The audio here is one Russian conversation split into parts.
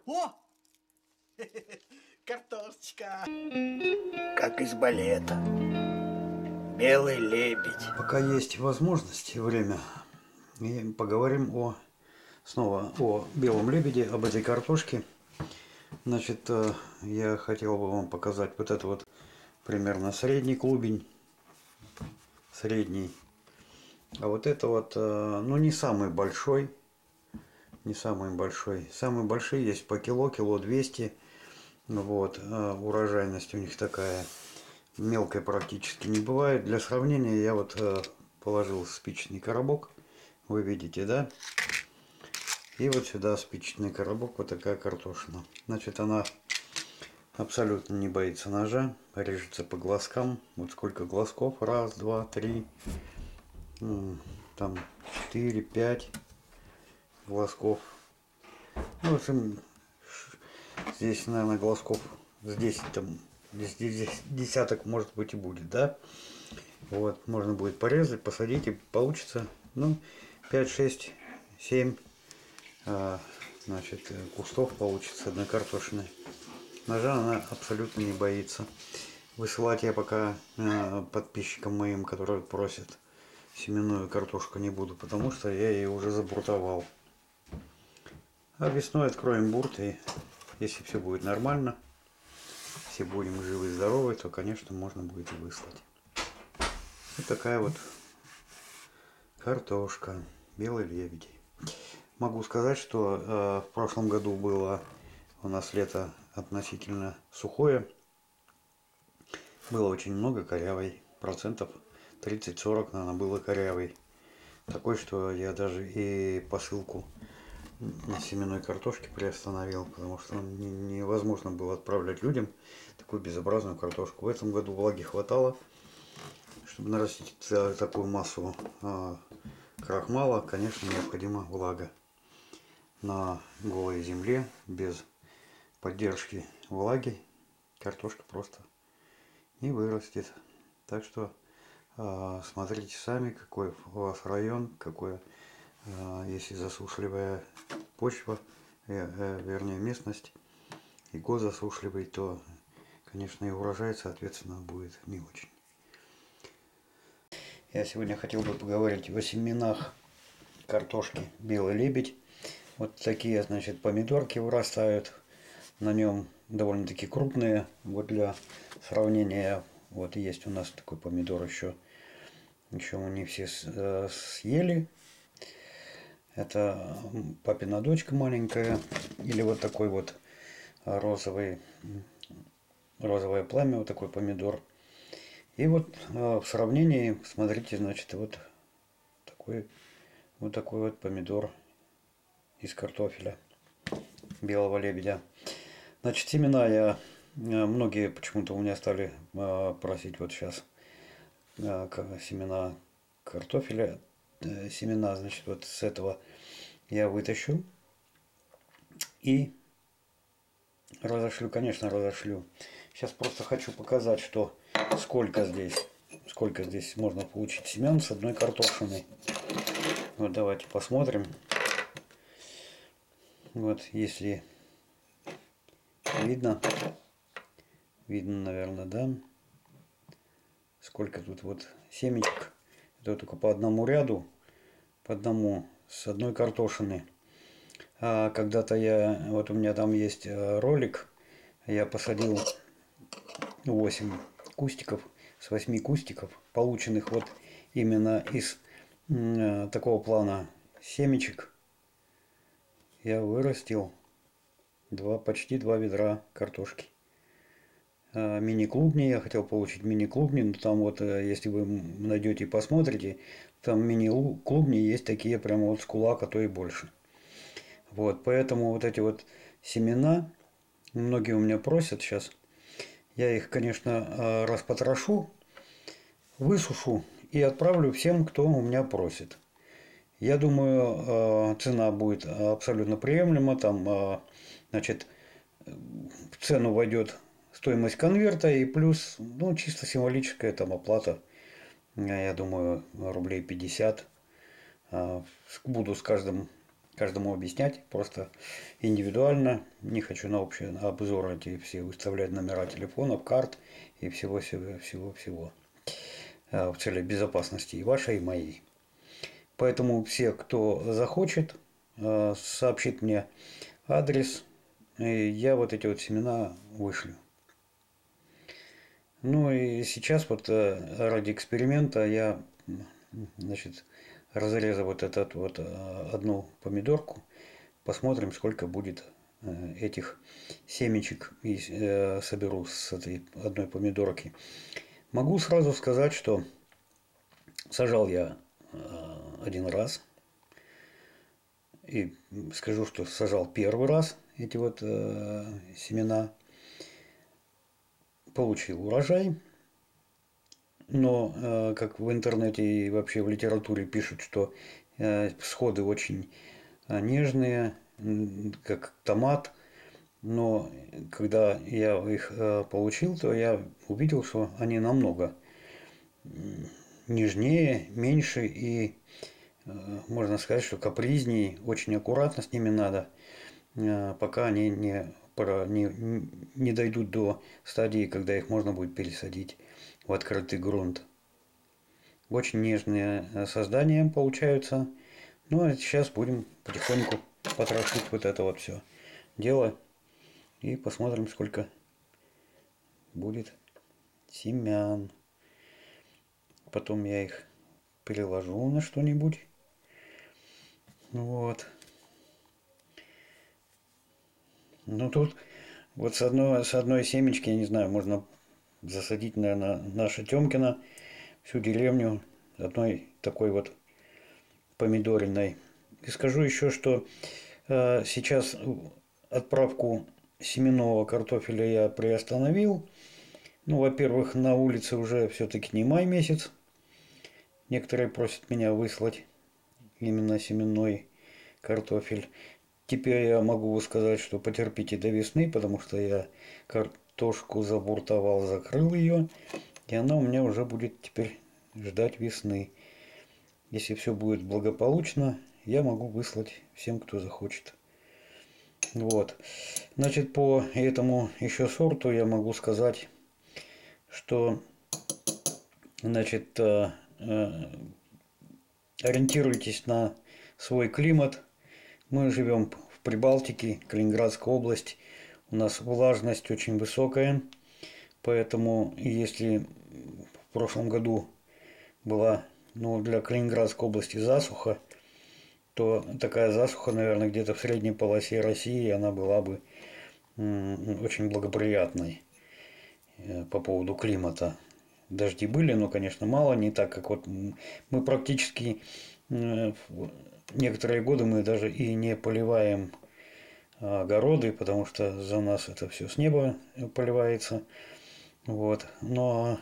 О! Картошечка! Как из балета. Белый лебедь. Пока есть возможность и время, и поговорим снова о белом лебеде, об этой картошке. Значит, я хотел бы вам показать вот это вот примерно средний клубень. Средний. А вот это вот, ну, не самый большой. Не самый большой. Самые большие есть по кило, кило 200. Вот, урожайность у них такая. Мелкой практически не бывает. Для сравнения я вот положил спичечный коробок. Вы видите, да? И вот сюда спичечный коробок, вот такая картошина. Значит, она абсолютно не боится ножа, режется по глазкам. Вот сколько глазков? Раз, два, три, там 4, 5 глазков. Ну, в общем, здесь, наверное, глазков с 10, там, здесь десяток, может быть, и будет, да? Вот, можно будет порезать, посадить, и получится, ну, 5, 6, 7, значит, кустов получится одной картошины. Ножа она абсолютно не боится. Высылать я пока подписчикам моим, которые просят семенную картошку, не буду, потому что я ее уже забуртовал. А весной откроем бурт, и если все будет нормально, все будем живы и здоровы, то, конечно, можно будет и выслать. Вот такая вот картошка, белый лебедь. Могу сказать, что в прошлом году было у нас лето относительно сухое. Было очень много корявой, процентов 30-40, наверное, было корявой. Такой, что я даже и посылку семенной картошки приостановил, потому что невозможно было отправлять людям такую безобразную картошку. В этом году влаги хватало, чтобы нарастить такую массу крахмала, конечно, необходима влага. На голой земле, без поддержки влаги, картошка просто не вырастет. Так что смотрите сами, какой у вас район, какой, если засушливая почва, вернее местность, и год засушливый, то, конечно, и урожай, соответственно, будет не очень. Я сегодня хотел бы поговорить о семенах картошки белый лебедь. Вот такие, значит, помидорки вырастают. На нем довольно-таки крупные. Вот для сравнения, вот есть у нас такой помидор еще мы не все съели. Это папина дочка маленькая. Или вот такой вот розовое пламя, вот такой помидор. И вот в сравнении, смотрите, значит, вот такой вот помидор из картофеля белого лебедя. Значит, семена многие почему-то у меня стали просить вот сейчас семена картофеля. Семена, значит, вот с этого я вытащу и разошлю, конечно, разошлю. Сейчас просто хочу показать, что сколько здесь можно получить семян с одной картошины. Вот давайте посмотрим. Вот, если видно, наверное, да, сколько тут вот семечек. Это только по одному ряду, по одному с одной картошины. А когда-то вот у меня там есть ролик, я посадил 8 кустиков, с 8 кустиков, полученных вот именно из такого плана семечек, я вырастил почти 2 ведра картошки. Мини-клубни, я хотел получить мини-клубни, но там вот, если вы найдете и посмотрите, там мини-клубни есть такие прямо вот с кулак, а то и больше. Вот, поэтому вот эти вот семена, многие у меня просят сейчас, я их, конечно, распотрошу, высушу и отправлю всем, кто у меня просит. Я думаю, цена будет абсолютно приемлема, там, значит, в цену войдет стоимость конверта и плюс, ну, чисто символическая там оплата, я думаю, рублей 50. Буду с каждым каждому объяснять, просто индивидуально. Не хочу на общий обзор эти все выставлять номера телефонов, карт и всего-всего-всего. В целях безопасности и вашей, и моей. Поэтому все, кто захочет, сообщит мне адрес, и я вот эти вот семена вышлю. Ну и сейчас вот ради эксперимента я, значит, разрезаю вот этот вот одну помидорку, посмотрим, сколько будет этих семечек и соберу с этой одной помидорки. Могу сразу сказать, что сажал я один раз. И скажу, что сажал первый раз эти вот семена. Получил урожай. Но, как в интернете и вообще в литературе пишут, что всходы очень нежные, как томат. Но когда я их получил, то я увидел, что они намного нежнее, меньше и, можно сказать, что капризнее. Очень аккуратно с ними надо, пока они не дойдут до стадии, когда их можно будет пересадить в открытый грунт. Очень нежные создания получаются. Ну а сейчас будем потихоньку потрошить вот это вот все дело. И посмотрим, сколько будет семян. Потом я их переложу на что-нибудь. Вот. Ну тут вот с одной семечки, я не знаю, можно засадить, наверное, наша Тёмкина, всю деревню одной такой вот помидориной. И скажу еще, что сейчас отправку семенного картофеля я приостановил. Ну, во-первых, на улице уже все-таки не май месяц. Некоторые просят меня выслать именно семенной картофель. Теперь я могу сказать, что потерпите до весны, потому что я картошку забуртовал, закрыл ее, и она у меня уже будет теперь ждать весны. Если все будет благополучно, я могу выслать всем, кто захочет. Вот. Значит, по этому еще сорту я могу сказать, что, значит, ориентируйтесь на свой климат. Мы живем в Прибалтике, Калининградская область. У нас влажность очень высокая, поэтому если в прошлом году была, ну, для Калининградской области засуха, то такая засуха, наверное, где-то в средней полосе России, она была бы очень благоприятной по поводу климата. Дожди были, но, конечно, мало, не так, как вот мы практически некоторые годы мы даже и не поливаем огороды, потому что за нас это все с неба поливается. Вот. Но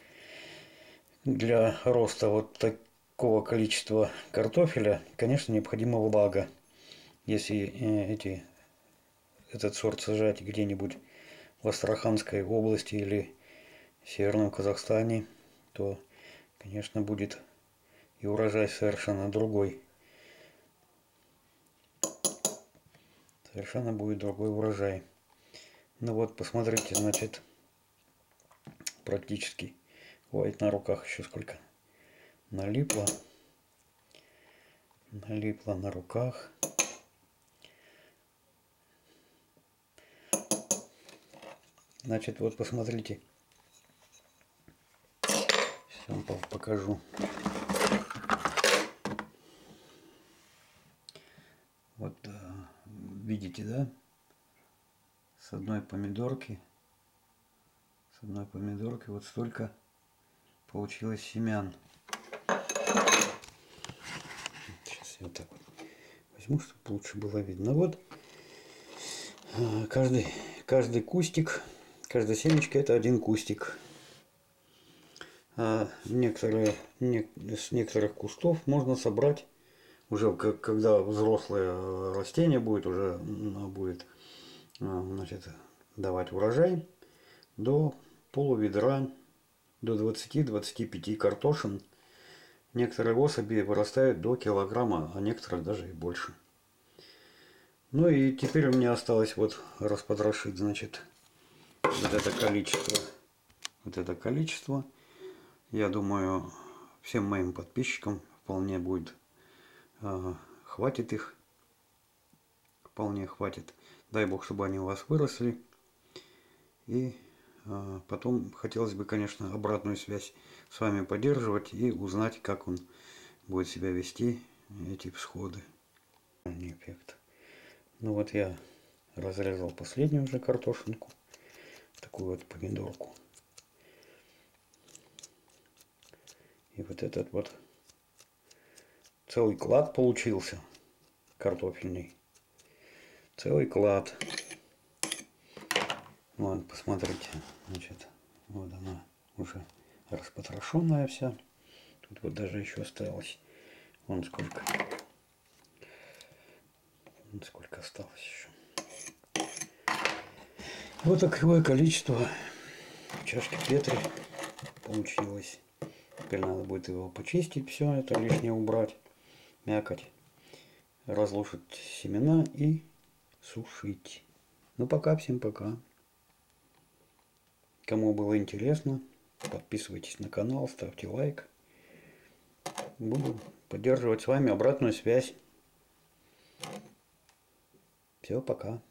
для роста вот такого количества картофеля, конечно, необходима влага. Если этот сорт сажать где-нибудь в Астраханской области или в Северном Казахстане, то, конечно, будет и урожай совершенно другой. Совершенно будет другой урожай. Ну вот, посмотрите, значит, практически. Ой, на руках еще сколько налипло. Налипло на руках. Значит, вот посмотрите. Сейчас вам покажу. Вот видите, да? С одной помидорки вот столько получилось семян. Сейчас я вот так вот возьму, чтобы лучше было видно. Вот каждый кустик, каждая семечка — это один кустик. С некоторых кустов можно собрать уже, когда взрослое растение будет, уже будет, значит, давать урожай, до полуведра, до 20-25 картошин. Некоторые особи вырастают до килограмма, а некоторые даже и больше. Ну и теперь у меня осталось вот распотрошить, значит, вот это количество. Вот это количество. Я думаю, всем моим подписчикам вполне будет, хватит их. Вполне хватит. Дай бог, чтобы они у вас выросли. И потом хотелось бы, конечно, обратную связь с вами поддерживать и узнать, как он будет себя вести, эти всходы. Эффект. Ну вот я разрезал последнюю уже картошинку. Такую вот помидорку. И вот этот вот целый клад получился картофельный. Целый клад. Вот, посмотрите. Значит, вот она уже распотрошенная вся. Тут вот даже еще осталось. Вон сколько. Вон сколько осталось еще. Вот такое количество чашки Петри получилось. Теперь надо будет его почистить, все это лишнее убрать, мякоть, разложить семена и сушить. Ну пока, всем пока. Кому было интересно, подписывайтесь на канал, ставьте лайк. Буду поддерживать с вами обратную связь. Все, пока.